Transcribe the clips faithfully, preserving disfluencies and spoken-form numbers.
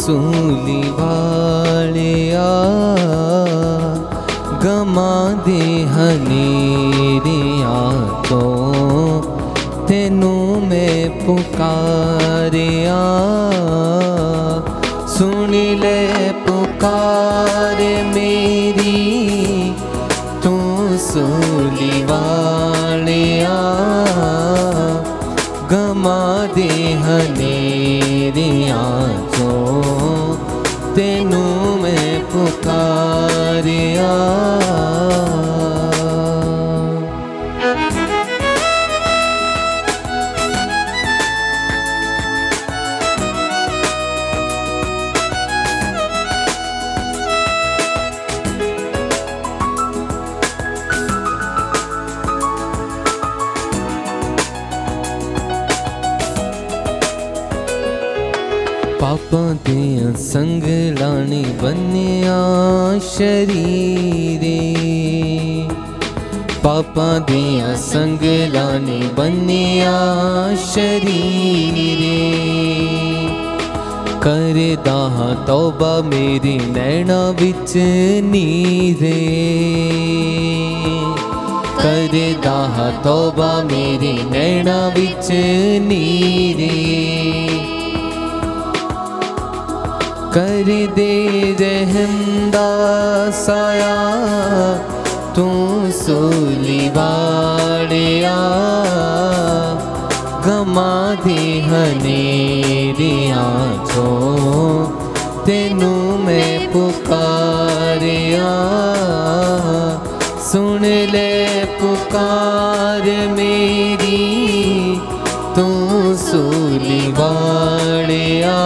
सूली वालिया गमा दे हनेरिया तो तेनू मैं पुकारिया सुन ले पुकार मेरी तू सूली वालिया गमा दे हनेरिया तो तेनू मैं पुकारिया। पापा दिया संग लानी बनिया शरीरे पापा दिया संग लानी बनिया शरीरे कर दाहा तौबा मेरी नैना विच नीरे कर दाहा तौबा मेरी नैना विच नीरे कर दे रहमदा साया तू सूली वालिया गमा दे हनेरिया जो तेनू मैं पुकारिया सुन ले पुकार मेरी तू सूली वालिया।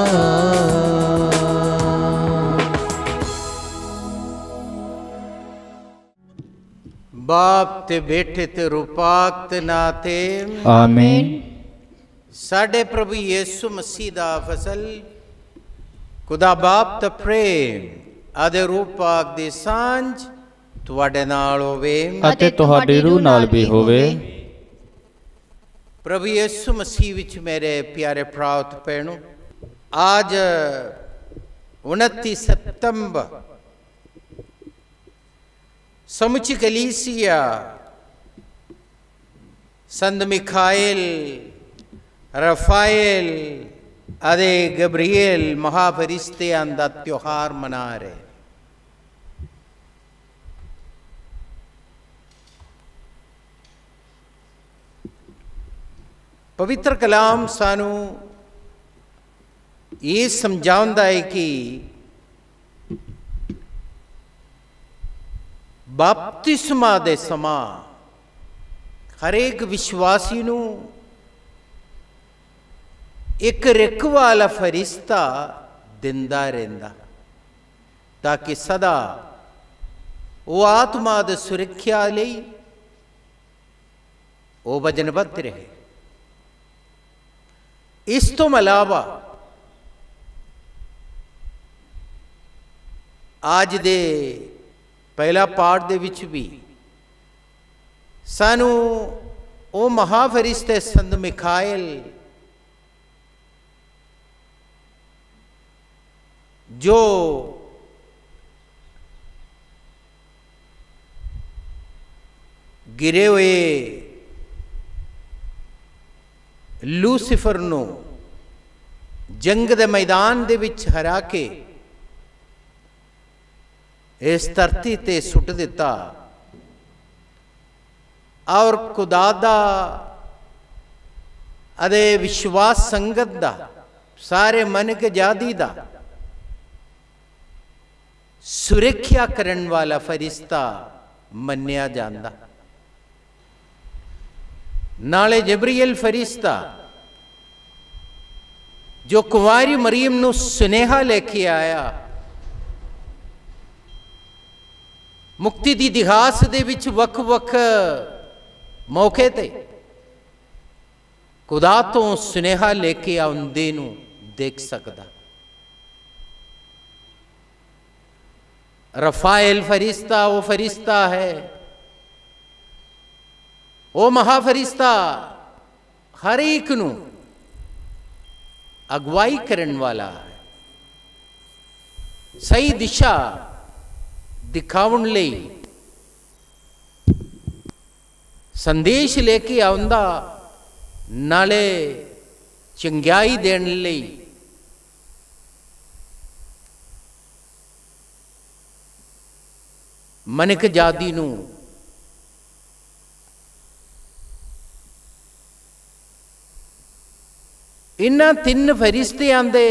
बाप ते बेटे ते रूपाक ते नाते आमीन। साडे प्रभु यीशु मसीह दा फसल खुदा बाप दा प्रेम आदे रूपाक दी सांझ तुहाडे नाल होवे अते तुहाडी रूह नाल भी होवे। प्रभु यीशु मसीह विच मेरे प्यारे भराओ ते भैणों, आज उनतीस सितंबर समुची कलीसिया संत मिखाएल, रफाएल अदे गब्रिएल महाफरिश्तियां दा त्योहार मना रहे। पवित्र कलाम सानू ये समझाउंदा है कि बपतिस्मा दे समा हर एक विश्वासी नू एक रिक वाला फरिश्ता दिंदा रहिंदा ताकि सदा वो आत्मा दे सुरक्षा लई वो वजनबद्ध रहे। इस तो अलावा आज दे पहला पाठ दे विच भी सानू ओ महाफरिश्ते संत मिखाएल जो गिरे हुए लूसीफर नू जंग दे मैदान दे विच हरा के इस धरती ते सुट दिता और खुदा दा अदे विश्वास संगत दा सारे मन के जादी दा सुरक्षा करन वाला फरिश्ता मन्निया जांदा। नाले जबरीएल फरिश्ता जो कुंवारी मरियम नू सुनेहा लेके आया, मुक्ति दी इतिहास दे विच वख वख मौके ते खुदा तो सुनेहा लेके आउंदे नू देख सकदा। रफाएल फरिश्ता वो फरिश्ता है, वो महाफरिश्ता हर एक नू अगवाई करन वाला है। सही दिशा दिखाउण लई संदेश लेके आउंदा, नाले चंगियाई देण लई मनक जाति नूं इन्हां तीन फरिश्तियां दे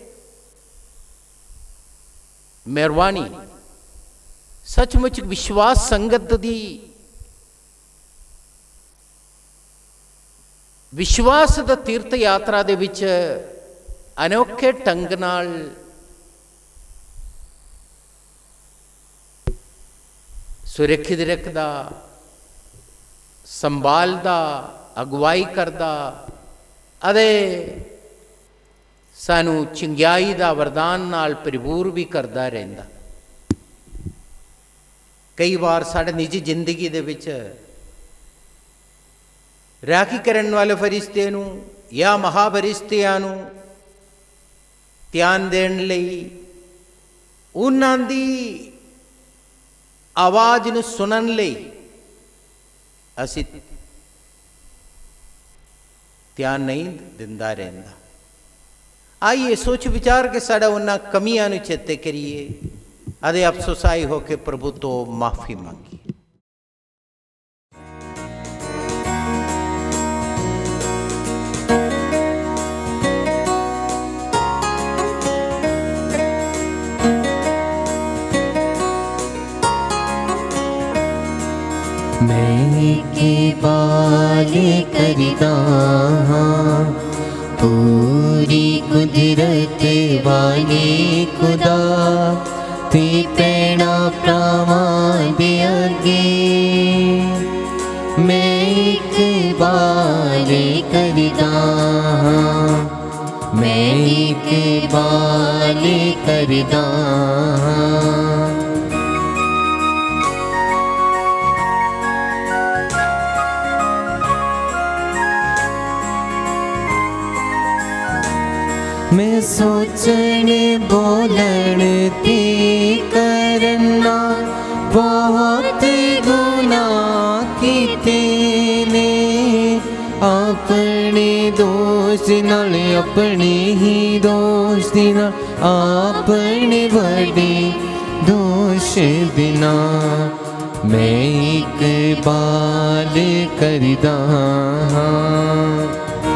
मेहरबानी सचमुच विश्वास संगत दी विश्वास दा तीर्थ यात्रा दे विच अनोखे ढंग नाल सुरक्षित रखदा, संभालदा, अगवाई करदा अदे सानू चंगियाई दा वरदान नाल परिपूर भी करदा रहिंदा। कई बार साडे निजी जिंदगी दे विच राखी करन वाले फरिश्ते नूं या महाफरिश्तियां नूं ध्यान देण लई उन्हां दी आवाज़ नूं सुनन लई असीं ध्यान नहीं दिंदा रहिंदा। आइए सोच विचार के साडा उन्हां कमियां नूं चेते करिए अदे अफसोसाई होके प्रभु तो माफ़ी मांगी। मैं के बाल करदा हाँ पूरी कुदरत वाले खुदा ते पैना प्रावां दे अगे मैं एक बाल करदा हाँ मैं एक बाल करदा हाँ। मैं सोचण बोलण ते करना बहुत गुनाह कीते ने अपने दोस्त नाल अपने ही दोस्त नाल अपने बड़े दोष बिना मैं एक बाल करदा हाँ।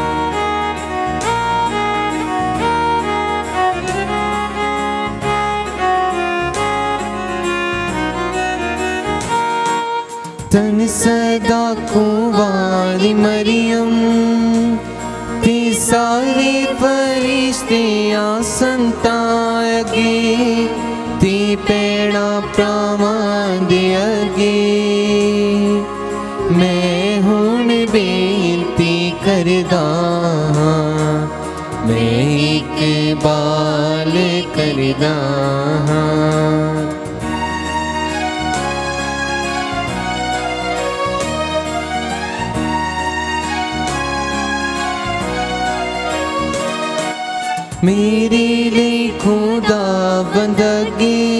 तन सदा कुंवारी मरियम ते सारे फरिश्तियां संतां अगे ते पैड़ा प्रावां दे अगे मैं हुण बेनती करदा हाँ मैं एक बाल करदा हाँ। मेरे लिए खुदा बंदगी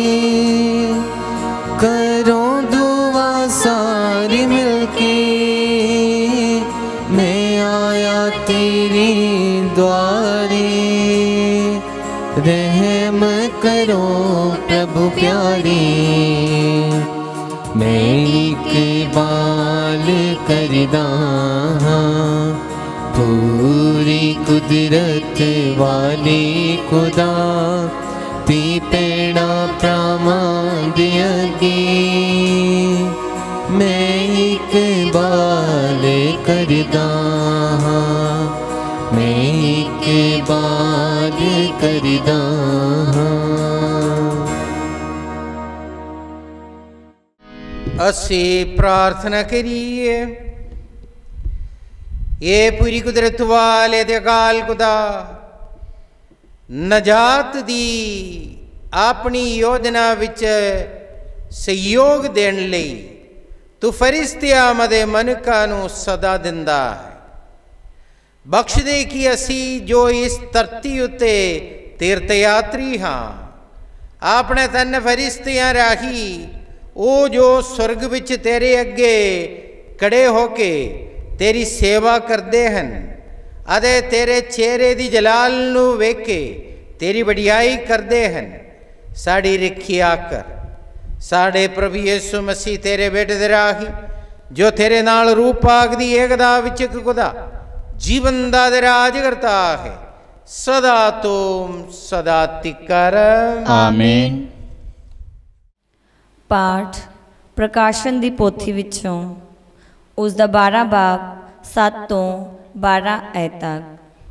करो दुआ सारी मिलके मैं आया तेरे द्वारे रहम करो प्रभु प्यारे मैं एक बाल करदा हाँ पूरी कुदरत वाले खुदा ते पैड़ा प्रावां दे अगे मैं एक बाल करदा हाँ मैं एक बाल करदा हाँ। असी प्रार्थना करिए। ये पूरी कुदरत वाले ते अकाल खुदा नजात दी अपनी योजना विच सहयोग देण लई तू फरिश्तियां मदे मनका नूं सदा दिंदा है। बख्श दे कि असी जो इस धरती उत्ते तीर्थ यात्री हाँ ਆਪਣੇ ਤਨ ਫਰਿਸ਼ਤਿਆਂ ਰਾਹੀ ਉਹ ਜੋ स्वर्ग ਵਿੱਚ ਤੇਰੇ ਅੱਗੇ खड़े होके तेरी सेवा करते हैं अदे तेरे चेहरे दी जलाल नू वेख के तेरी वडियाई करते हैं। साड़ी रखिया कर साढ़े प्रभु यीशु मसीह तेरे बेटे दे राही जो तेरे नाल रूप पाक दी एकता विच खुदा जीवन दा दे राज करता है सदा तुम सदा तिकर आमीन। पाठ प्रकाशन दी पोथी विचों उसका बारह बाब सत्त तो बारह ऐ तक।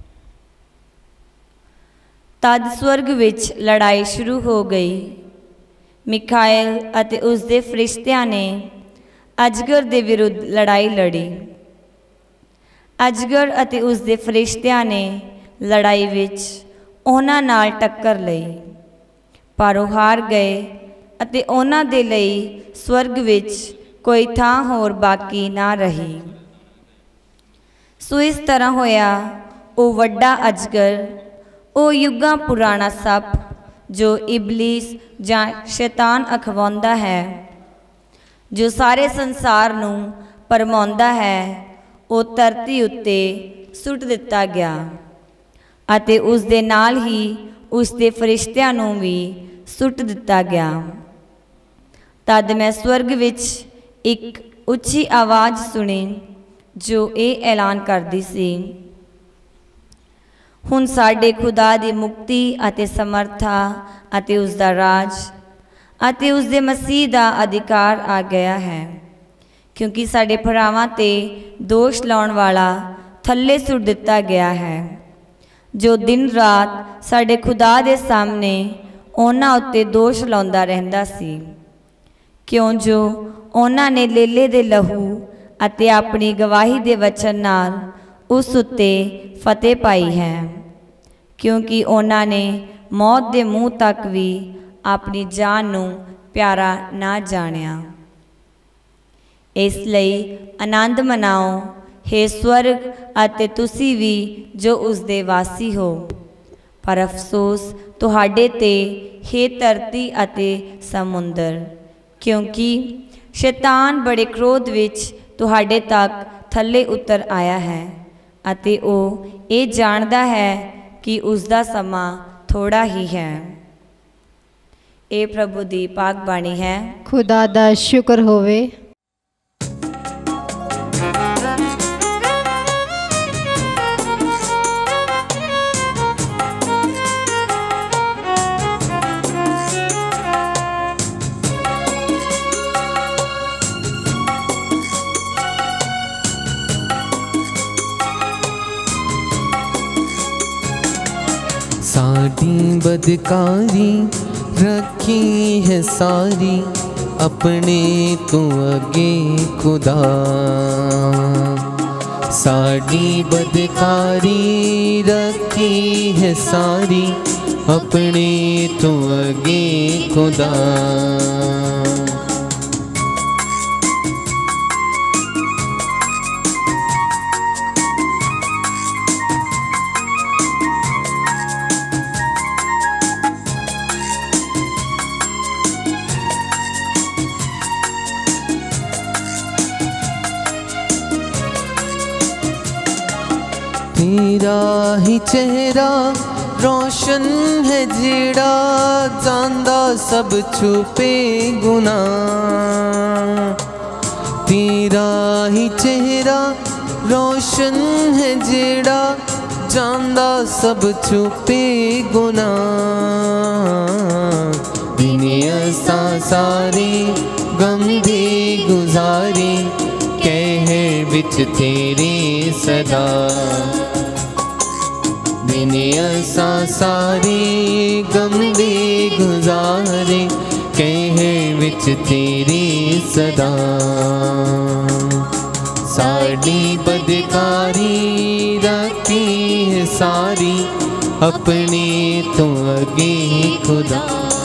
तद स्वर्ग विच लड़ाई शुरू हो गई। मिखाएल अते उसदे फरिश्तियां ने अजगर दे विरुद्ध लड़ाई लड़ी। अजगर अते उसदे फरिश्तियां ने लड़ाई विच उन्हां नाल टक्कर लई पर वो हार गए अते उन्हां दे लई स्वर्ग विच कोई थां होर बाकी ना रही। सो इस तरह होया वो वड्डा अजगर वो युगां पुराना सप जो इबलीस जां शैतान अखवाउंदा है जो सारे संसार नूं भरमाउंदा है वो धरती उत्ते सुट दिता गया अते उस दे नाल ही उस दे फरिश्तियां नूं भी सुट दिता गया। तद मैं स्वर्ग विच एक उच्ची आवाज़ सुनी जो ये ऐलान करती सी हुण साडे खुदा दी मुक्ति अते समर्था अते उसदा राज अते उसदे मसीह दा अधिकार आ गया है क्योंकि साडे भरावां ते दोष लाउण वाला थल्ले सुट दिता गया है जो दिन रात साडे खुदा दे सामने उन्हां उत्ते दोष लाउंदा रहिंदा सी क्यों जो उन्हां ने लेले दे लहू अते अपनी गवाही दे वचन नाल उस उत्ते फतेह पाई है क्योंकि उन्हां ने मौत दे मुँह तक भी अपनी जान नूं प्यारा ना जानिया। इसलिए आनंद मनाओ हे स्वर्ग अते तुसी भी जो उसदे वासी हो पर अफसोस तुहाडे ते हे धरती अते समुंदर क्योंकि शैतान बड़े क्रोध विच तुहाडे तक थल्ले उतर आया है अते ओ ये जानदा है कि उसका समा थोड़ा ही है। ये प्रभु दी पाक बाणी है। खुदा दा शुक्र होवे। साड़ी बदकारी रखी है सारी अपने तो अगे खुदा। साड़ी बदकारी रखी है सारी अपने तो अगे खुदा। तेरा ही चेहरा रोशन है जेड़ा जानदा सब छुपे गुनाह। तेरा ही चेहरा रोशन है जेड़ा जानदा सब छुपे गुनाह। दुनिया सा सारी गम दे गुजारे कह बिच तेरे सदा। दुनिया सा सारी गम दे गुजारे कह बिच तेरे सदा। साड़ी बदकारी रखी है सारी अपने तो अगे खुदा।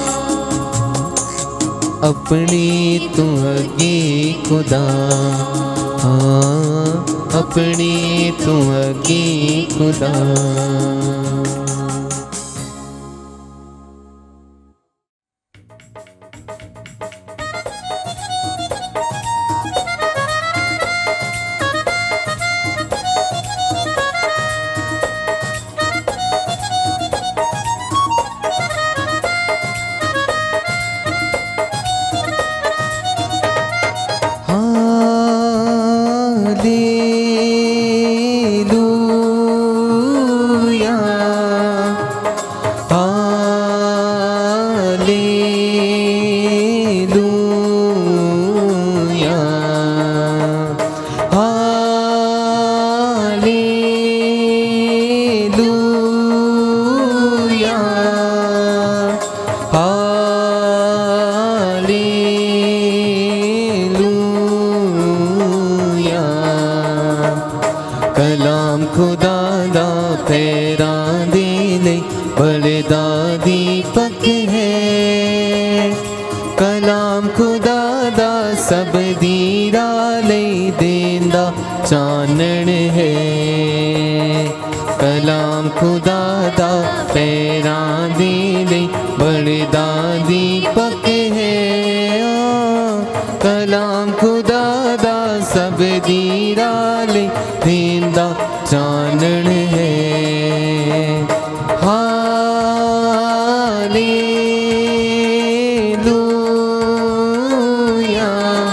अपने तो अगे खुदा। हाँ अपने तो अगे खुदा। बलदा दीपक है। कलाम खुदा दा सब दीरा लई देंदा चानण है। कलाम खुदा दा पैरां दे लई बलदा दीपक है। कलाम खुदा दा सब दीरा लई देंदा चानण है। Hallelujah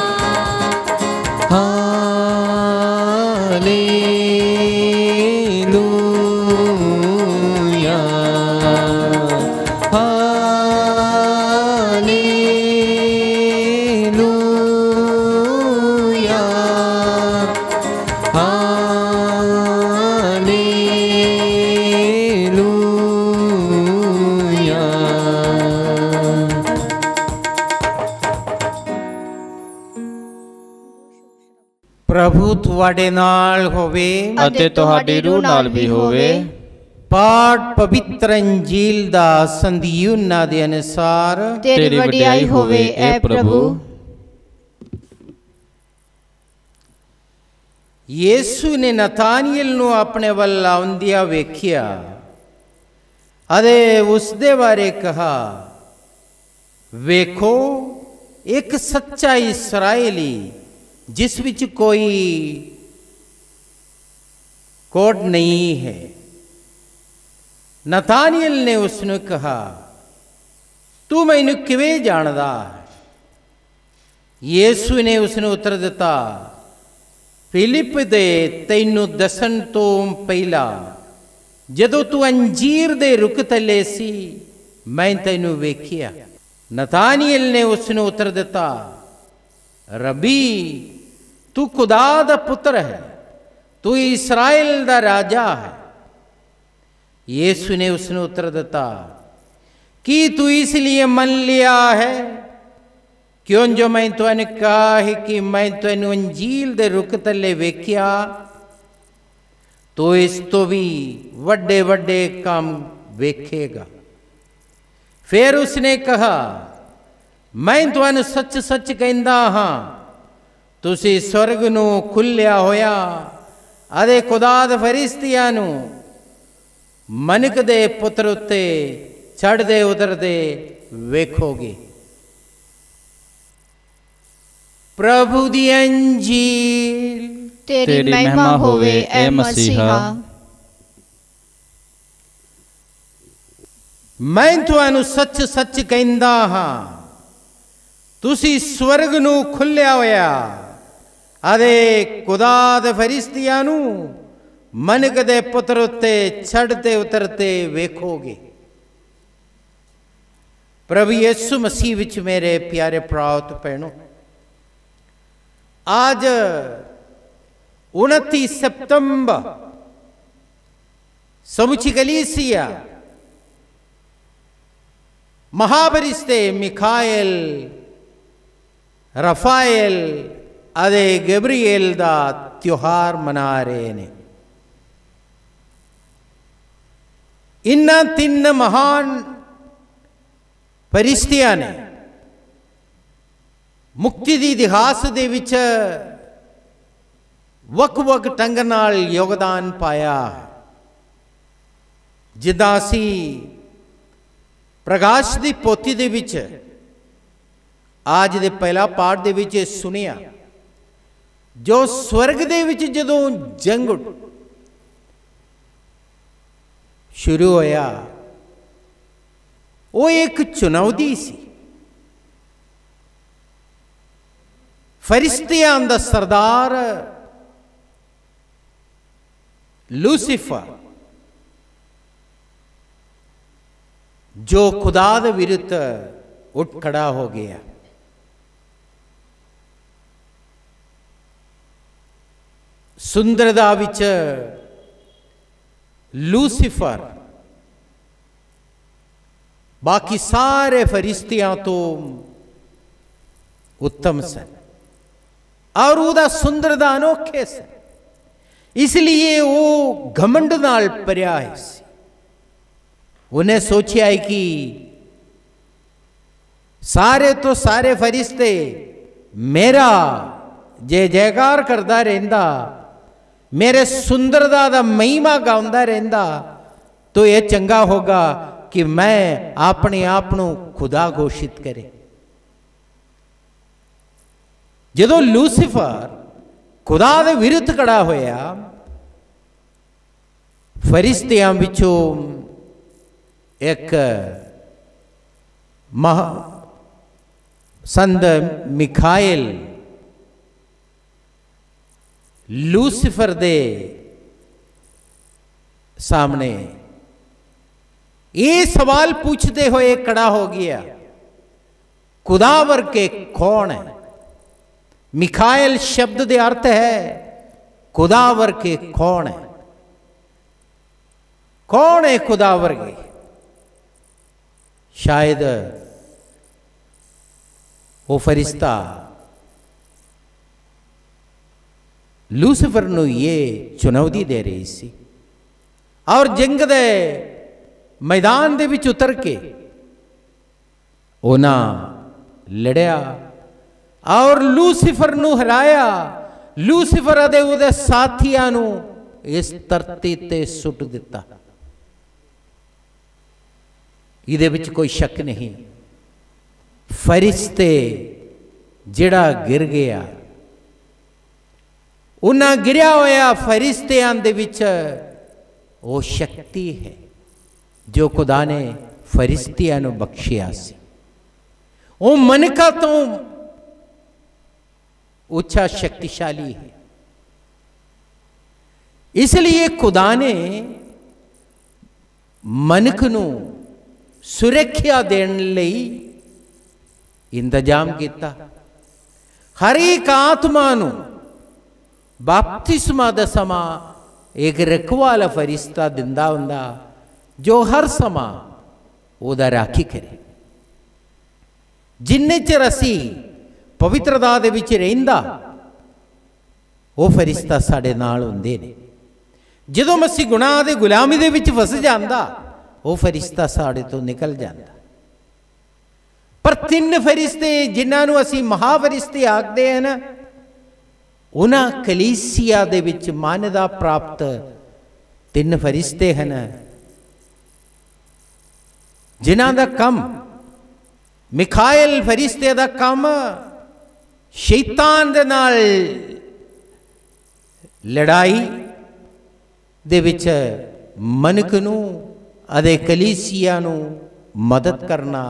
hallelujah hallelujah hallelujah. प्रभु तुहाडे नाल होवे ਅਤੇ ਤੁਹਾਡੀ ਰੂਹ ਨਾਲ ਵੀ ਹੋਵੇ। पाठ पवित्र अंजील दा संत यूहन्ना दे अनुसार तेरी वडियाई होवे ऐ प्रभु। यीशु ने नतानियल नू अपने वल आउंदिया वेखिया अदे उसदे बारे कहा, वेखो एक सच्चा इस्राएली जिस विच कोई कोड नहीं है। नतानियल ने उसने कहा, तू मैनू किवें जानदा है? यीशु ने उसने उत्तर दिता, फिलिप दे तैनू दसन तो पहला जदों तू अंजीर दे रुख तले सी मैं तैनू वेखिया। नतानियल ने उसने उत्तर दिता, रबी तू खुदा दा पुत्र है, तू इस्राएल दा राजा है। यीशु ने उसने उत्तर दिता, कि तू इसलिए मन लिया है क्यों जो मैं तुने कहा है कि मैं तेन अंजील दे रुख तले वेख्या, तो इस तो भी वड्डे वड्डे काम वेखेगा। फिर उसने कहा, मैं तुहानू सच सच कहंदा हां, तुसी स्वर्ग नू खुलिया होया अदे खुदा दे फरिश्तियां नू मनक दे पुत्र उत्ते चढ़दे उतरदे वेखोगे। प्रभु दी अंजील। तेरी महिमा होवे ऐ मसीहा। मैं तुहानू सच सच कहंदा हां, तुसी स्वर्ग नू खुलिया होया अदे खुदा दे फरिश्तियां नू मनक दे पुत्र उत्ते चढ़ते उतरते वेखोगे। प्रभु यीशु मसीह विच मेरे प्यारे भराओ ते भैणों, आज उनतीस सितंबर समुची कलीसिया महाफरिश्ते मिखाएल, रफाएल अदे गब्रिएल दा त्योहार मना रहे ने। इन्ना तीन महान फरिश्तियां ने मुक्ति दी इतिहास दे विच वक वक ढंग नाल योगदान पाया। जिद्दां असी प्रकाश दी पोथी दे विच आज दे पहला पाठ दे विच सुनिया, जो स्वर्ग दे विच जदों जंग शुरू होया, वो एक चुनौती सी। फरिश्तियां दा सरदार लूसीफर जो खुदा दे विरुद्ध उठ खड़ा हो गया। सुंदरता विच लूसीफर बाकी सारे फरिश्तियां तो उत्तम सन और उदा सुंदरता अनोखे सन, इसलिए वो घमंड नाल भरिया है। उन्हें सोचा है कि सारे तो सारे फरिश्ते मेरा जय जयकार करता रहिंदा, मेरे सुंदरता दा महिमा गाउंदा रहिंदा, तो यह चंगा होगा कि मैं अपने आप को खुदा घोषित करे। जदों लूसीफर खुदा दे विरुद्ध खड़ा होया, फरिश्तियां विचों एक महा संत मिखाइल लूसीफर दे सामने ये सवाल पूछते हुए खड़ा हो गया, खुदावर के कौन है? मिखाइल शब्द दे अर्थ है खुदावर के कौन है? कौन है खुदावर के? शायद वो फरिश्ता लूसीफर नूं ये चुनौती दे रही सी और जंग दे मैदान दे विच उतर के उन्हां लड़िया और लूसीफर नूं हराया। लूसीफर अदे उहदे साथियां नूं इस धरती ते सुट दिता। इहदे विच कोई शक नहीं, फरिश्ते जिहड़ा गिर गया, उन्हां गिरिया होया फरिश्तियां दे विच वो शक्ति है जो खुदा ने फरिश्तियां नूं बख्शिया सी। वो मनका तो उच्चा शक्तिशाली है। इसलिए खुदा ने मनक नूं सुरक्षा देने लई इंतजाम किया। हर एक आत्मा नूं बपतिस्मा दा समा एक रखवाला फरिश्ता दिंदा हुंदा जो हर समा ओहदा राखी करे। जिन्ने चिर असी पवित्रता दे विच रहिंदा वो फरिश्ता साडे नाल हुंदे ने। जदों असी गुनाह दे गुलामी दे विच फस जांदा वो फरिश्ता साडे तो निकल जांदा। पर तीन फरिश्ते जिन्हां नूं असी महाफरिश्ते आखदे हैं ना, उन्हां कलीसिया दे विच मान्यता प्राप्त तीन फरिश्ते हैं जिन्हां दा कम, मिखाइल फरिश्ते दा कम शैतान दे नाल लड़ाई दे विच मनक नूं अदे कलीसिया नूं मदद करना,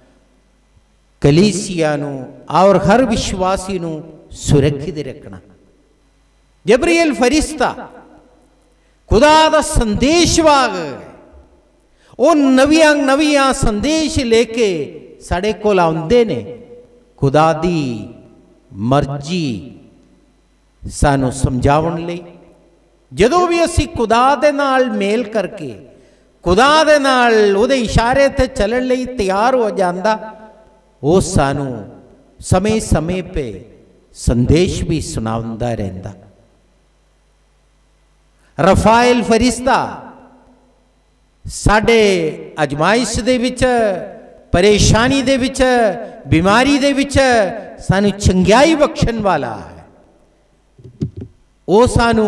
कलीसिया नूं और हर विश्वासी नूं सुरक्षित रखना। जबरील फरिश्ता खुदा दा संदेशवाहक है। वो नवियां नवियां संदेश लेके साढ़े कोल आउंदे ने। खुदा दी मर्जी सानू समझावन लई। जदों भी असी खुदा दे नाल मेल करके खुदा दे नाल उहदे इशारे ते चलण लई तैयार हो जांदा, वो सानू समय समय पे संदेश भी सुनाउंदा रहिंदा। रफाइल फरिश्ता साडे अजमाइश दे विच, परेशानी दे विच, बीमारी दे विच सानू चंगियाई बख्शण वाला है। वो सानू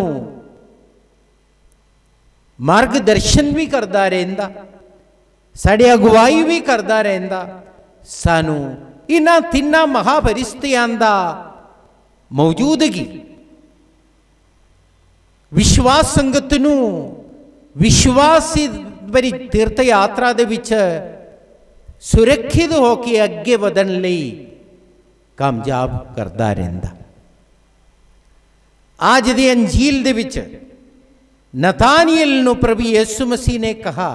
मार्गदर्शन भी करता रहिंदा, साडी अगुवाई भी करता रहिंदा। सानू इन्हां तिन्नां महाफरिश्तियां दा मौजूदगी विश्वास संगत नूं विश्वासी भरी तीर्थ यात्रा दे विच सुरक्षित होके अगे वधन लई कामयाब करता रहिंदा। आज दी अंजील दे विच नतानियल नूं प्रभु यीशु मसीह ने कहा,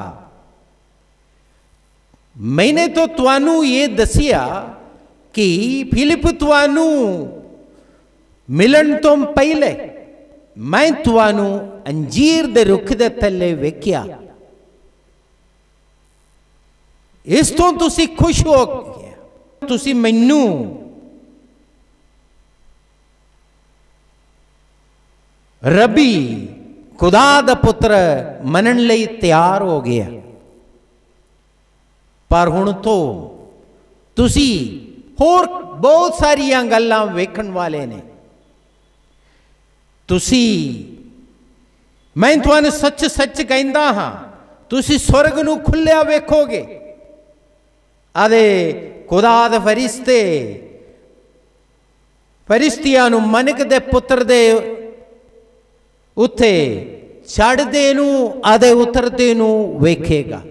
मैंने तो तुहानू ये दसिया कि फिलिप तुहानू मिलन तो पहले मैं तुहानू अंजीर दे रुख दे थल्ले वेख्या। इस तो तुसी खुश हो गया, तुसी मैनू रबी खुदा दा पुत्र मनन लई तैयार हो गया। पर हुण तो तुसी होर बहुत सारियां गल्लां वेखण वाले ने। तुसी मैं तुहानूं सच सच कहंदा हां, तुसी स्वर्ग नूं खुल्लिया वेखोगे। आदे खुदा दे फरिश्ते फरिश्तियां नूं मनक दे पुत्र दे उत्थे चढ़दे नूं आदे उतरदे नूं वेखेगा।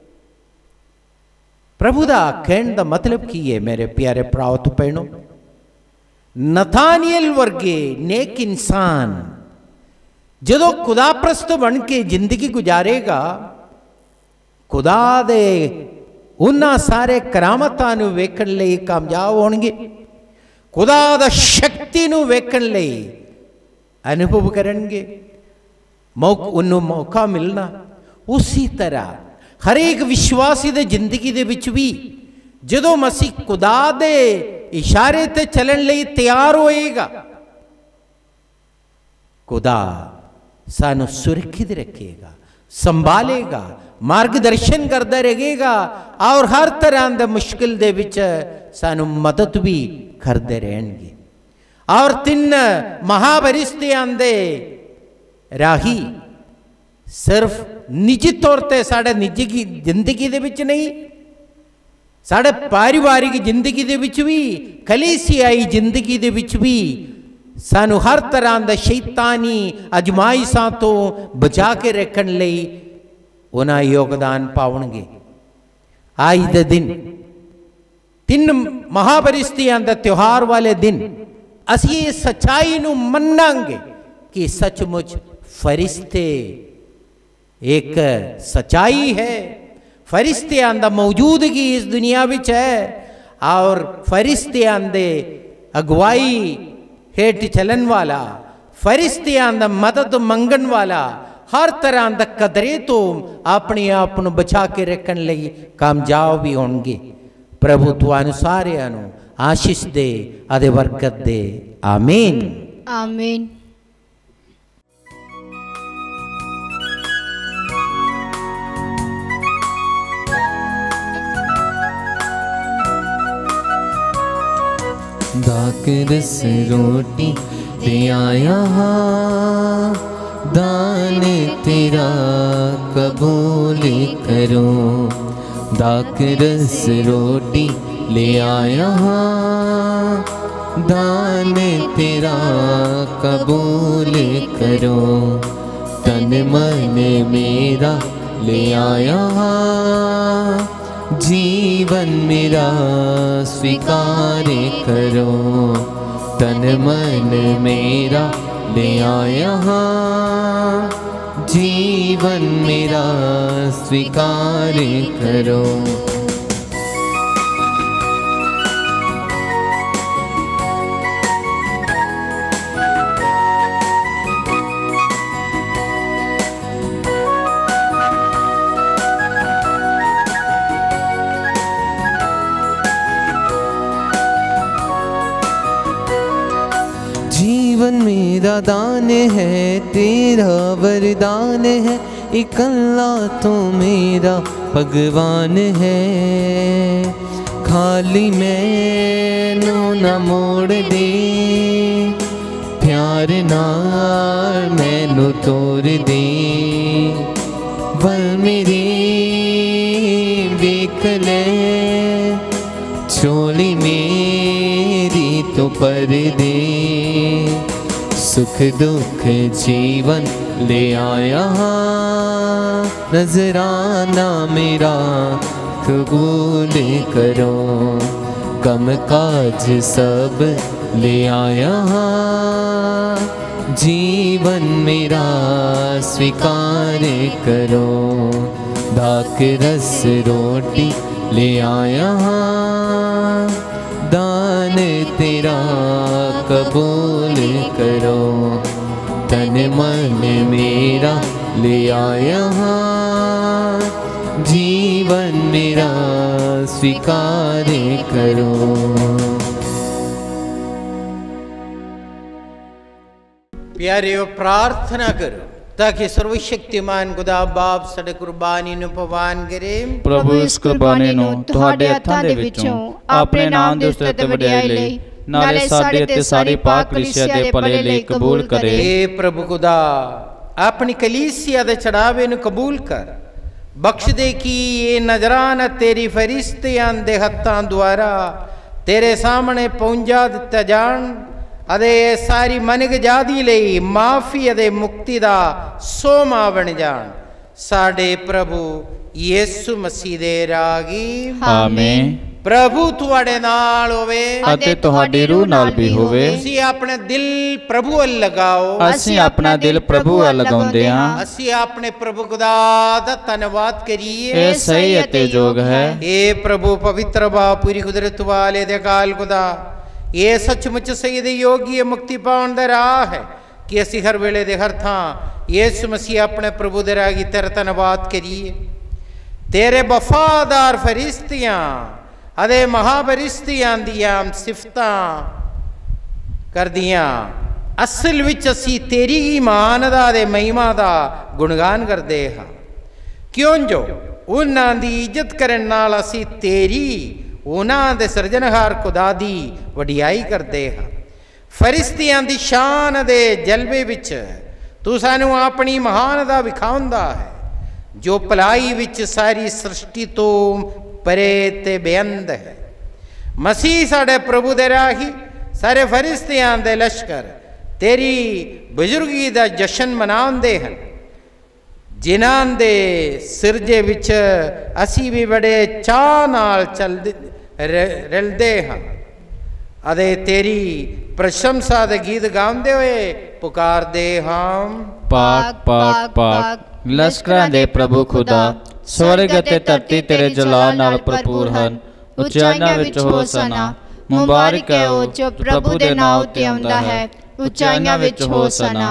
प्रभु दा कहण दा मतलब की है मेरे प्यारे भराओ ते भैणों? नथानियल वर्गे नेक इंसान जदों खुदा प्रस्त बन के जिंदगी गुजारेगा, खुदा दे उन्हां सारे करामतां नूं वेखण लई कामयाब होणगे, खुदा दा शक्ति नूं वेखण लई अनुभव करनगे, मौका उन्हों मौका मिलना। उसी तरह हर एक विश्वासी दे जिंदगी दे विच भी जदों मसीह खुदा दे इशारे ते चलन लई तैयार होएगा, खुदा सानू सुरक्षित रखेगा, संभालेगा, मार्गदर्शन करता रहेगा और हर तरह के मुश्किल दे विच सानू मदद भी करते रहेंगे। और तीन महाफरिश्तियां दे राही सिर्फ निजी तौर पर साढ़े निजी की जिंदगी दे विच नहीं, साढ़े पारिवारिक जिंदगी दे विच भी, कलीसियाई जिंदगी दे विच भी सानू हर तरह के शैतानी अजमाइशां तो बचा के रखने लई उन्हां योगदान पाउणगे। आज दे दिन तीन महाफरिश्तियां दे त्योहार वाले दिन असीं इस सच्चाई नूं मन्नांगे कि सचमुच फरिश्ते एक सच्चाई है, फरिश्तियां दा मौजूदगी इस दुनिया विच है और फरिश्तियां दे अगवाई हेठ चलन वाला, फरिश्तियां दा मदद मंगण वाला, हर तरह दा कदरे तो अपने आप नूं बचा के रखण लई कामयाब भी होणगे। प्रभु तुहानूं सारिआं नूं आशीष दे अदे बरकत दे। आमीन आमीन। दाकरस रोटी ले आया, दान तेरा कबूल करो। दाकरस रोटी ले आया, दान तेरा कबूल करो। तन मन मेरा ले आया, जीवन मेरा स्वीकार करो। तन मन मेरा ले आया, जीवन मेरा स्वीकार करो। जीवन मेरा दान है, तेरा वरदान है, इकल्ला तो मेरा भगवान है। खाली मैनू न मोड़ दे, प्यार नाल मैनू तोड़ दे। वल मेरी देख ले, चोली मेरी तो पर दे। सुख दुख जीवन ले आया, नजराना मेरा कबूल करो। कम काज सब ले आया, जीवन मेरा स्वीकार करो। दाकरस रोटी ले आया, दान तेरा कबूल करो। तन मन मेरा ले आया, जीवन मेरा स्वीकार करो। प्यारे प्रार्थना करो। ताकि सर्वशक्तिमान खुदा बाप ਸਾਡੇ ਕੁਰਬਾਨੀ ਨੂੰ ਪਵਾਨ ਕਰੇ। ਪ੍ਰਭੂ ਇਸ ਕੁਰਬਾਨੀ ਨੂੰ ਤੁਹਾਡੇ ਹੱਥਾਂ ਦੇ ਵਿੱਚੋਂ ਆਪਣੇ ਨਾਮ ਦੇ ਉਸਤੇ ਤੇ ਵਡਿਆਈ ਲਈ ਨਾਲੇ ਸਾਡੇ ਤੇ ਸਾਰੀ ਪਾਕ ਕਲੀਸਿਆ ਦੇ ਭਲੇ ਲਈ ਕਬੂਲ ਕਰੇ। हे प्रभु खुदा अपनी कलीसिया दे चढ़ावे ਨੂੰ कबूल कर, बख्श दे कि ये नजराना तेरी फरिश्तियां दे हत्थां द्वारा तेरे सामने पहुंचा दिता जान अदे सारी मनगजादी लई माफी अदे मुक्ति दा सोमा बन जान। साडे प्रभु यीशु मसीह दे रागी आमीन। प्रभु तुहाडे नाल होवे ਅਤੇ ਤੁਹਾਡੀ ਰੂਹ ਨਾਲ ਵੀ ਹੋਵੇ। ਤੁਸੀਂ ਆਪਣੇ ਦਿਲ ਪ੍ਰਭੂ ਵੱਲ ਲਗਾਓ। ਅਸੀਂ ਆਪਣਾ ਦਿਲ ਪ੍ਰਭੂ ਵੱਲ ਲਗਾਉਂਦੇ ਹਾਂ। ਅਸੀਂ ਆਪਣੇ ਪ੍ਰਭੂ ਖੁਦਾ ਦਾ ਧੰਨਵਾਦ ਕਰੀਏ। ਇਹ ਸਹੀ ਅਤੇ ਯੋਗ ਹੈ। ਇਹ ਪ੍ਰਭੂ ਪਵਿੱਤਰ ਬਾ ਪੂਰੀ ਕੁਦਰਤ ਵਾਲੇ ਦੇ ਅਕਾਲ ਖੁਦਾ, ਇਹ ਸੱਚਮੁੱਚ ਸਹੀ ਤੇ ਯੋਗੀ ਮੁਕਤੀ ਪਾਉਣ ਦਾ ਰਾਹ ਹੈ ਕਿ ਅਸੀਂ ਹਰ ਵੇਲੇ ਦੇ ਹਰ ਥਾਂ ਯਿਸੂ ਮਸੀਹ ਆਪਣੇ ਪ੍ਰਭੂ ਦੇ ਰਾਗੀ ਤੇਰਾ ਧੰਨਵਾਦ ਕਰੀਏ। ਤੇਰੇ ਵਫਾਦਾਰ ਫਰਿਸ਼ਤਿਆਂ अदे महाफरिश्तियां दियां सिफतां करदियां असल विच असी तेरी ईमानदा दे महिमा दा गुणगान करदे हां, क्यों जो उन्हां दी इज्जत करन नाल असी तेरी उन्हां दे सिरजनहार खुदा दी वडियाई करदे हां। फरिश्तियां दी शान दे जलवे विच तू सानू अपनी महानता विखाउंदा है, जो भलाई विच सारी सृष्टि तो परे ते बेअंत है। मसीह साढ़े प्रभु दे राही सारे फरिश्तियां दे लश्कर तेरी बुजुर्गी दा जशन मनाउंदे हैं, जिन्हां दे सिरजे विच असी भी बड़े चाह नाल चलदे रलदे हां अदे तेरी प्रशंसा दे गीत गाउंदे होए पुकारदे हां। पाक पाक पाक लश्करां दे प्रभु खुदा, स्वर्ग ਅਤੇ ਧਰਤੀ ਤੇਰੇ ਜਲਾਲ ਨਾਲ ਭਰਪੂਰ ਹਨ। ਉਚਾਈਆਂ ਵਿੱਚ ਹੋਸਨਾ, ਮੁਬਾਰਕ ਹੈ ਉਹ ਜੋ ਪ੍ਰਭੂ ਦੇ ਨਾਮ ਉੱਤੇ ਆਉਂਦਾ ਹੈ। ਉਚਾਈਆਂ ਵਿੱਚ ਹੋਸਨਾ।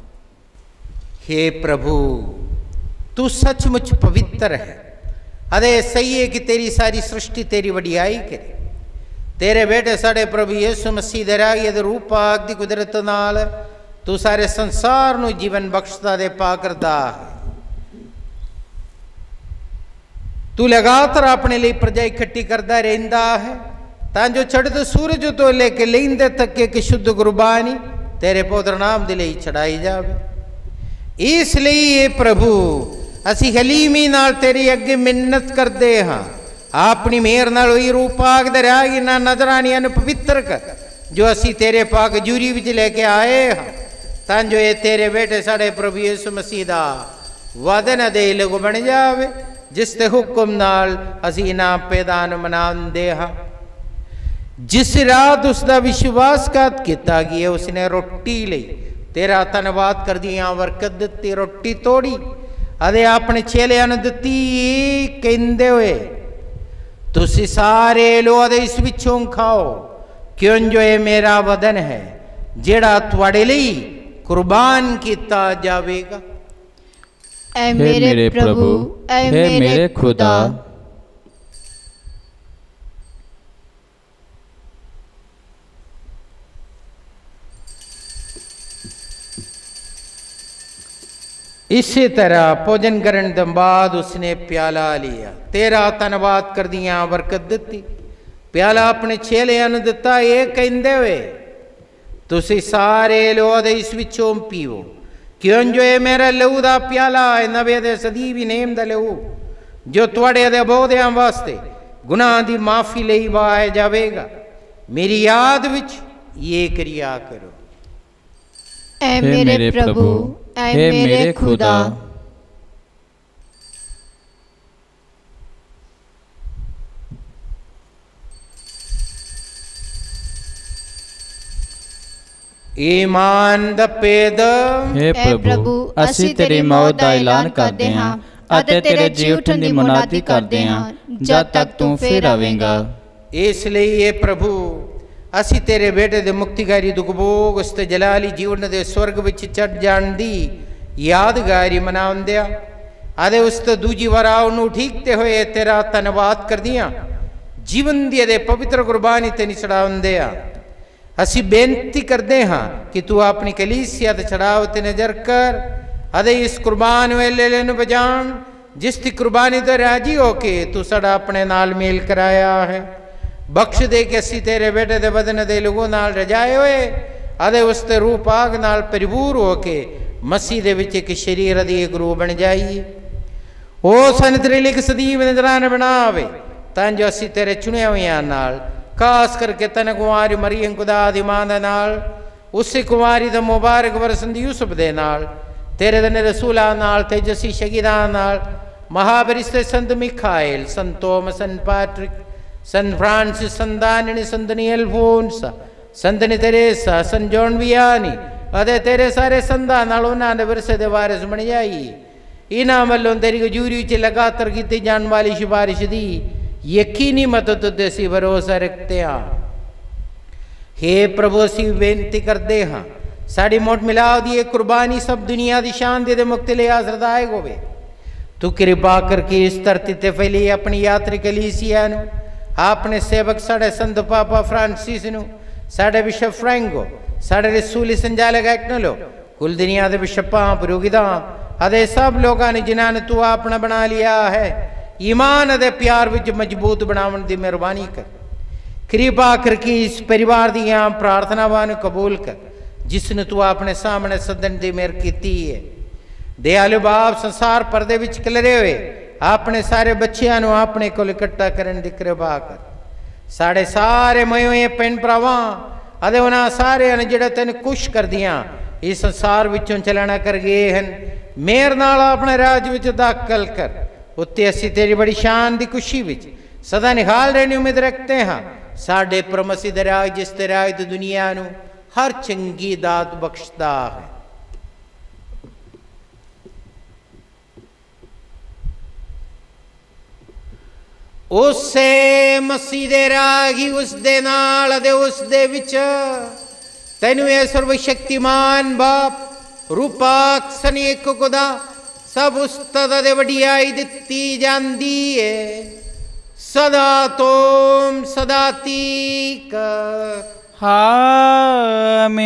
हे प्रभु तू सचमुच पवित्र है, अदे सही है कि तेरी सारी सृष्टि तेरी वडियाई करे। तेरे बेटे साढ़े प्रभु यीशु मसीह दे राही दे रूप पाक दी कुदरत नाल तू सारे संसार नूं जीवन बख्शदा दे पा करदा है। तू लगातार अपने लिए प्रजा इकट्ठी करता रहिंदा है तां जो चढ़ते सूरज तो लेके लेंदे तक एक शुद्ध कुर्बानी तेरे पवित्र नाम दे लई चढ़ाई जावे। इसलिए ये प्रभु असी हलीमी नाल तेरी अगे मिन्नत करते हाँ, अपनी मेहर नाल ओही रूप पाक दे राही ना नजरानियां नूं पवित्र कर जो असी तेरे पाक जूरी विच लेके आए हाँ, तां जो ये तेरे बेटे साढ़े प्रभु यीशु मसीह दा वदन दे लग बन जावे, जिस ते हुक्म नाल असी इनाम पैदान मनांदे हां। जिस रात उसका विश्वासघात किया गया उसने रोटी ली तेरा धन्नवाद कर दिया, बरकत दिती, रोटी तोड़ी अदे अपने चेलियां नूं दिती कहंदे होए तुसी सारे लो अदे इस विचों खाओ, क्यों जो ये मेरा वदन है जेड़ा तुहाडे लई कुर्बान किया जावेगा। ऐ मेरे, मेरे प्रभु, ऐ मेरे, मेरे खुदा। इसी तरह भोजन करने के बाद उसने प्याला लिया, तेरा धन्नवाद कर दिया, बरकत दिती, प्याला अपने चेलियां नूं दिता, ये कहंदे होए तुसी सारे लो ते इस विचों पीओ, क्यों जो ये मेरा लहू का प्याला है नवे दे सदीवी नेम दा लहू जो तुहाडे दे बहुदियां वास्ते गुनाह दी माफी लई वहाया जावेगा। मेरी याद विच ये क्रिया करो। ऐ मेरे प्रभु, ऐ मेरे खुदा। ईमान द पेद। हे प्रभु ਅਸੀਂ ਤੇਰੀ ਮੌਤ ਦਾ ਐਲਾਨ ਕਰਦੇ ਹਾਂ ਅਤੇ ਤੇਰੇ ਜੀ ਉਠਣ ਦੀ ਮੁਨਾਦੀ ਕਰਦੇ ਹਾਂ ਜਦ ਤੱਕ ਤੂੰ ਫਿਰ ਆਵੇਂਗਾ। ਇਸ ਲਈ ਇਹ ਪ੍ਰਭੂ ਅਸੀਂ ਤੇਰੇ ਬੇਟੇ ਦੇ ਮੁਕਤੀਕਾਰੀ ਦੁੱਖ ਭੋਗ ਉਸ ਤੇ ਜਲਾਲੀ ਜੀਵਨ ਦੇ ਸਵਰਗ ਵਿੱਚ ਚੜ ਜਾਣ ਦੀ ਯਾਦਗਾਰੀ ਮਨਾਉਂਦੇ ਆ ਅਤੇ ਉਸ ਤੇ ਦੂਜੀ ਵਾਰ ਆਉਣ ਨੂੰ ਠੀਕਦੇ ਹੋਏ ਤੇਰਾ ਧੰਨਵਾਦ ਕਰਦੀਆਂ ਜੀਵਨ ਦੀ ਦੇ ਪਵਿੱਤਰ ਕੁਰਬਾਨੀ ਤੇ ਚੜਾਉਂਦੇ ਆ। ਅਸੀਂ ਬੇਨਤੀ ਕਰਦੇ ਹਾਂ ਕਿ ਤੂੰ ਆਪਣੀ ਕਲੀਸਿਆ ਤੇ ਚੜਾਵ ਤੇ ਨਜ਼ਰ ਕਰ अदे इस कुर्बान वेले नूं बजाण जिस दी कुर्बानी तो राजी होके तू साडा अपने नाल मेल कराया है। बख्श दे के असी तेरे बेटे दे बदन दे लोगों नाल रजाए होए अदे उस ते रूह पाक नाल परिपूर होके मसीह दे विच एक शरीर दी एक रूह बन जाइए। ओ सन त्रिलिक सदीव नजरान बनावे तां जो असी तेरे चुने हुए नाल खास करके तन कुमारी मरियम खुदा दी मां दे नाल उस कुमारी दा मुबारक वरसन यूसुफ दे नाल तेरे दने रसूलां नाल तेजस्वी शहीदां नाल महाबरिस्ते संत मिखाइल संत थोमस सन पैट्रिक सन फ्रांसिस सन दानिनी संतनी अल्फोंसा संतनी तेरेसा सन जॉन वियानी अदे तेरे सारे संदा नाल उन्हां दे विरसे दे वारिस बन जाई। इन्हां वल्लों तेरी हजूरी च लगातार कीती जाने वाली सिफारिश दी यकीनी मदद ते असीं भरोसा रखते हाँ। हे प्रभु असीं बेनती करते हाँ साड़ी मोट मिलाव दी कुर्बानी सब दुनिया की शान दे मुक्ति ले असरदायक होवे। तू कृपा करके इस धरती ते फैली अपनी यात्री कलीसिया नूं अपने सेवक साढ़े संत पापा फ्रांसिस नूं साढ़े बिशप फ्रैंको साढ़े रसूली संचालक एक्नलो कुल दुनिया के बिशपां पुरोहितां अदे सब लोगों ने जिन्हां ने तू अपना बना लिया है ईमान अदे प्यार विच मजबूत बनावन दी मेहरबानी कर। कृपा करके इस परिवार दियां प्रार्थनावां नूं कबूल कर जिसने तू अपने सामने सदन की मेहर की है। दयालु बाप संसार परदे विच खिलरे हुए अपने सारे बच्चियां नूं अपने कोल इकट्ठा करन दी कृपा कर। साढ़े सारे मोए भैन भरावां अदे उन्हां सारिआं ने जिहड़े तैनूं खुश कर दियां इस संसार विचों चलना कर गए हन मेहर नाल अपने राज विच दाखल कर। उत्ते असीं तेरी बड़ी शान दी खुशी विच सदा निहाल रहने की उम्मीद रखते हाँ। साढ़े प्रमसी दे राज जिस ते राज दी दुनिया नूं हर चंगी दात बख्शदा है। उसे मसीह दे रागी उस दे नाल दे उस दे विच तैनूं ए सर्वशक्तिमान बाप रूपाक सनी एक खुदा सब उस्ताद दे वडियाई दित्ती जांदी है सदा तोम सदा तीक आमीन।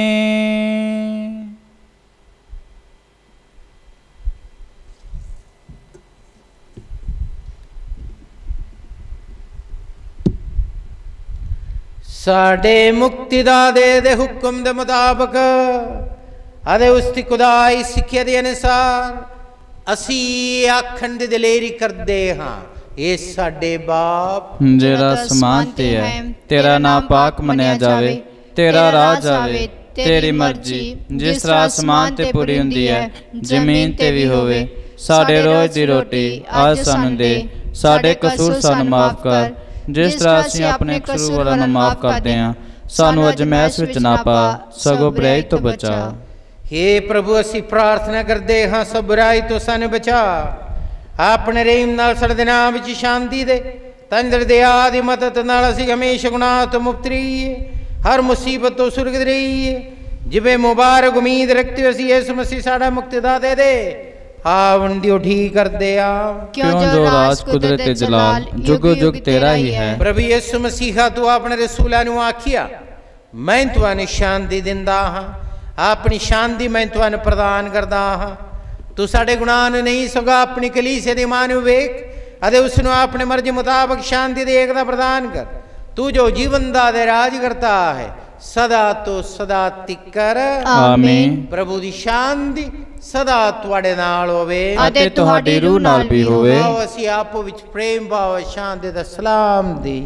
साडे मुक्तिदाते दे हुक्म दे मुताबिक अदे उसकी खुदाई सिक्ख्या दे अनुसार असी आखण दी दलेरी करदे हाँ। ये साडे बाप जेड़ा आसमान ते है तेरा नाम पाक मनिया जावे तेरा राज आवे तेरी मर्जी जिस तरह आसमान ते पूरी हुंदी है जमीन ते भी होवे। साडे रोज दी रोटी आज सानू दे साडे कसूर सानू माफ कर जिस तरह असीं अपने कसूर वालों नूं माफ करदे हां सानू अजमैश विच ना पा सगों बुराई तो बचा। हे प्रभु असी प्रार्थना करते हाँ सब बुराई तो सानू बचा अपने रहीम नाल साडे नाम विच शांति दे तंदर दया दी मदद नाल असी हमेशा गुनाह तो मुक्त रहिए हर मुसीबत तो सुरक्षित रहिए। जिवें मुबारक उम्मीद रखते हो असी यीशु मसीह साडा मुक्तिदाता दे आवन दी ठीक कर दे क्यों जो राज कुदरत ते जलाल जुग जुग तेरा ही है। प्रभु यीशु मसीहा तू अपने रसूलां नूं आखिया मैं तुहानूं शांति दिंदा हां अपनी शांति मैं तुहानूं प्रदान करदा हां। तू साडे गुनाह नूं नहीं सगा अपनी कलीसिया दी मां नूं वेख अते उसनूं अपनी मर्जी मुताबिक शांति दी एकता प्रदान कर। तू जो जीवन दा दे राज करता है सदा तो सदा तिकर आमीन। प्रभु दी शांति सदा तुहाडे नाल होवे अते तुहाडी रूह नाल भी होवे। आओ असीं आपो विच प्रेम भाव शांति दा सलाम दी।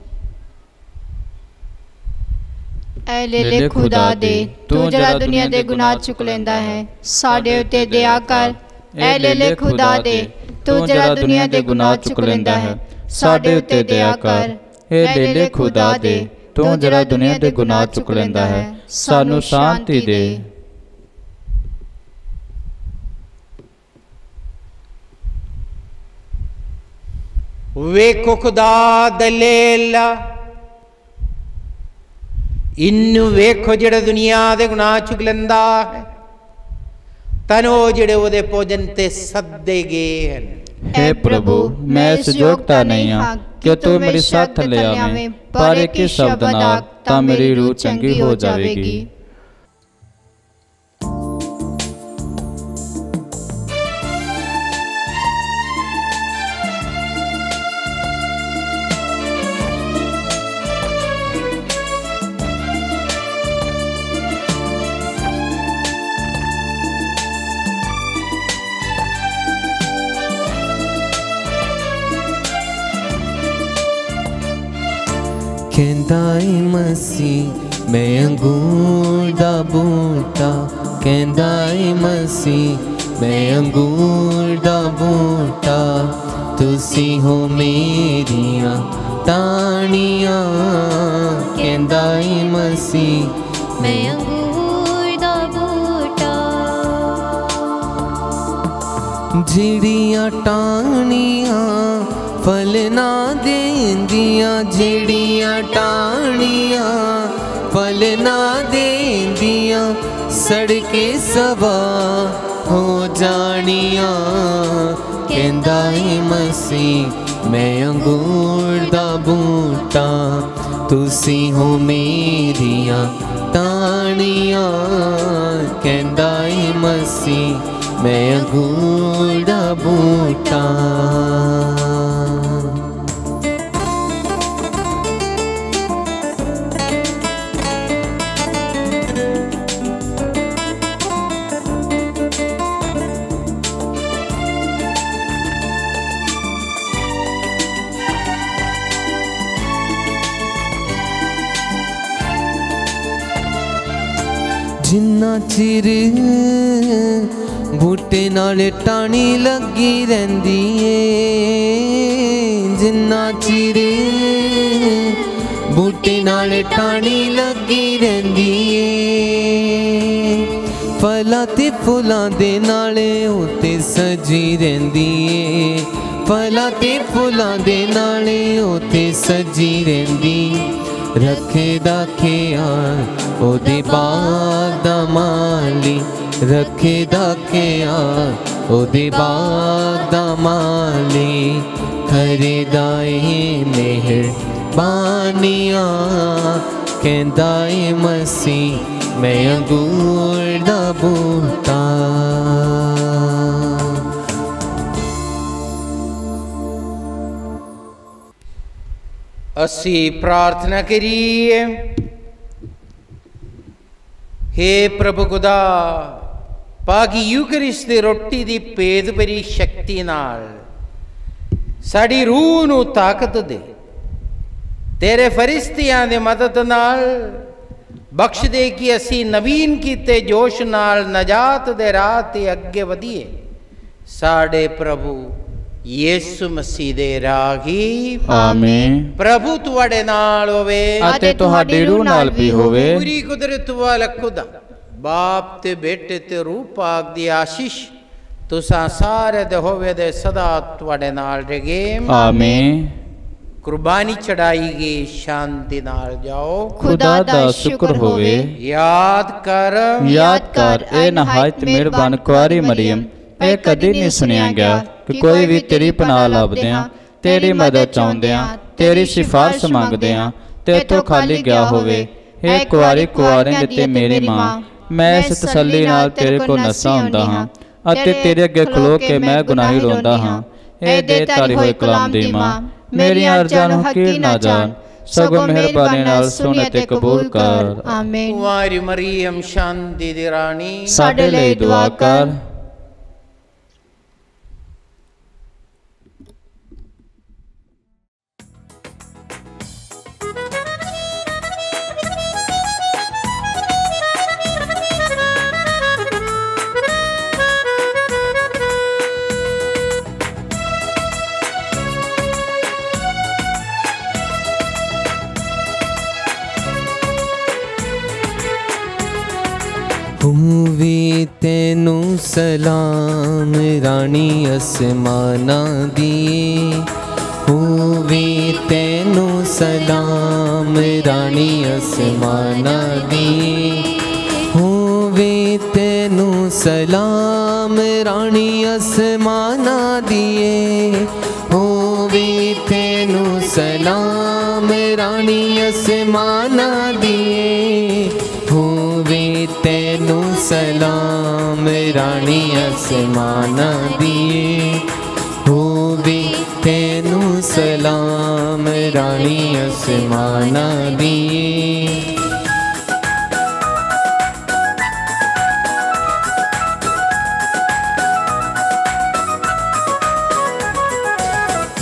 ऐ ले ले खुदा दे तू जरा दुनिया दे गुनाह चुक लेंदा है साडे उते दया कर। ऐ ले ले खुदा दे तू जरा दुनिया दे गुनाह चुक लेंदा है साडे उते दया कर। ऐ ले ले खुदा दे तू जरा दुनिया दे गुनाह चुक लेंदा है सानू शांति दे। वेखो खुदा दलेला इन्नू वेखो जेड़ा दुनिया दे गुनाह चुक लेंदा है तनो जेड़े ओदे भोजन ते सदे गए हैं। हे प्रभु मैं इस योग्यता नहीं हाँ कि तू मेरी साथ ले आवे पर एक ही शब्द नाल तां मेरी रूह चंगी हो जाएगी। कहंदा ए मसीह मैं अंगूर दा बूटा, कहंदा ए मसीह मैं अंगूर दा बूटा, तुसी हो मेरियां टाणियां, कहंदा ए मसीह मैं अंगूर दा बूटा। जिहड़ियां टाणियां फल ना देंदियां, जिहड़ियां टाणियां फल ना देंदियां, सड़के सवा हो जानियां, कहंदा ए मसीह मैं अंगूर दा बूटा, तुसी हो मेरियां टाणियां, कहंदा ए मसीह मैं अंगूर दा बूटा। जिन्ना चिर बूटे नाले टाणी लगी रहिंदी ए, जिन्ना चिर बूटे नाले टाणी लगी रहिंदी ए, फलां ते फुलां दे नाले उत्ते सजी रहिंदी ए, फलां ते फुलां दे नाले उत्ते सजी रहिंदी, रखे दा ख्याल ओदे बाग दा माली, रखे दा ख्याल ओदे बाग दा माली, करे दा ए मेहरबानियां, कहंदा ए मसीह मैं अंगूर दा बूटा। असी प्रार्थना करिए। हे प्रभु खुदा, पागी यूकरिस्ट दी रोटी दी भेद भरी शक्ति नाल साड़ी रूह नूं ताकत दे, तेरे फरिश्तियां दी मदद नाल बख्श दे कि असी नवीन कीते जोश नाल नजात दे राह ते अगे वधिए। साडे प्रभु यीशु मसीह दे राही आमीन। प्रभु तुहाडे नाल होवे अते तुहाडी रूह नाल भी होवे। पूरी कुदरत वाला खुदा बाप ते बेटे ते रूह पाक दी आशीष तुसां सारे दे होवे दे सदा तुहाडे नाल रहे आमीन। कुर्बानी चढ़ाई गई शांति नाल जाओ। खुदा दा शुक्र होवे। याद कर याद कर ए नहायत मेहरबान कुआरी मरियम, ਇਹ ਕਦੀ ਨਹੀਂ ਸੁਣਿਆ ਗਿਆ ਕਿ ਕੋਈ ਵੀ ਤੇਰੀ ਪਨਾਹ ਲੱਭਦਿਆਂ, ਤੇਰੀ ਮਦਦ ਚਾਹੁੰਦਿਆਂ, ਤੇਰੀ ਸਿਫਾਰਿਸ਼ ਮੰਗਦਿਆਂ ਤੇਥੋਂ ਖਾਲੀ ਗਿਆ ਹੋਵੇ। हे ਕੁਆਰੀ ਕੁਆਰਿਆਂ ਤੇ ਮੇਰੀ ਮਾਂ, ਮੈਂ ਇਸ ਤਸੱਲੀ ਨਾਲ ਤੇਰੇ ਕੋਲ ਨਸਾਂ ਹੁੰਦਾ ਹਾਂ ਅਤੇ ਤੇਰੇ ਅੱਗੇ ਖਲੋ ਕੇ ਮੈਂ ਗੁਨਾਹੀ ਰੋਂਦਾ ਹਾਂ। ਇਹ ਦੇ ਤਾਰੀ ਹੋਏ ਕਲਾਮ ਦੀ ਮਾਂ, ਮੇਰੀਆਂ ਅਰਜ਼ਾਂ ਨੂੰ ਹਕੀਰ ਨਾ ਜਾਣ, ਸਗੋਂ ਮਿਹਰਬਾਨੀ ਨਾਲ ਸੁਣ ਅਤੇ ਕਬੂਲ ਕਰ। ਆਮੀਨ। कुंवारी मरियम शांति दी रानी, ਸਾਡੇ ਲਈ ਦੁਆ ਕਰ। ਹੋਵੇ ਤੈਨੂੰ ਸਲਾਮ ਰਾਣੀ ਅਸਮਾਨਾਂ ਦੀ, ਹੋਵੇ ਤੈਨੂੰ ਸਲਾਮ ਰਾਣੀ ਅਸਮਾਨਾਂ ਦੀ, ਹੋਵੇ ਤੈਨੂੰ ਸਲਾਮ ਰਾਣੀ ਅਸਮਾਨਾਂ ਦੀ, ਹੋਵੇ ਤੈਨੂੰ ਸਲਾਮ ਰਾਣੀ ਅਸਮਾਨਾਂ ਦੀ, ਹੋਵੇ ਤੈਨੂੰ ਸਲਾਮ ਰਾਣੀ ਅਸਮਾਨਾਂ ਦੀ, ਹੋਵੇ ਤੈਨੂੰ ਸਲਾਮ ਰਾਣੀ ਅਸਮਾਨਾਂ ਦੀ।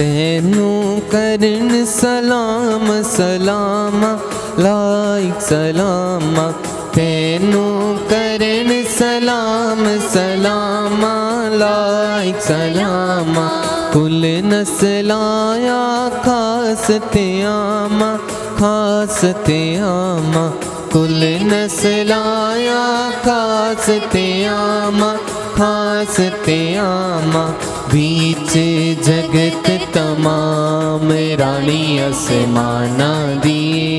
तेनू करन सलाम सलाम लाइक सलाम, तेनू करन सलाम सलाम लाइक सलाम। कुल नस्लाया खास ते आमा खास ते आमा, कुल नस्लाया खास ते आमा खास ते आमा। बीच जगत तमाम रानी आसमाना दी,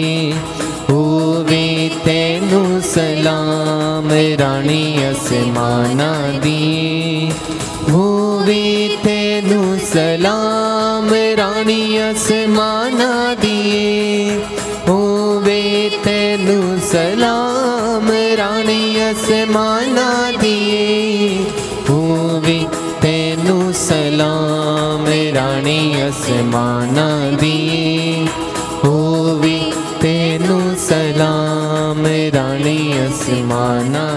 होवे तेनू सलाम रानी आसमाना दी, होवे तेनू सलाम रानी आसमाना दी, होवे तेनू सलाम रानी आसमाना दी, होवे तेनू सलाम रानी आसमाना दी, होवे तेनू सलाम रानी आसमाना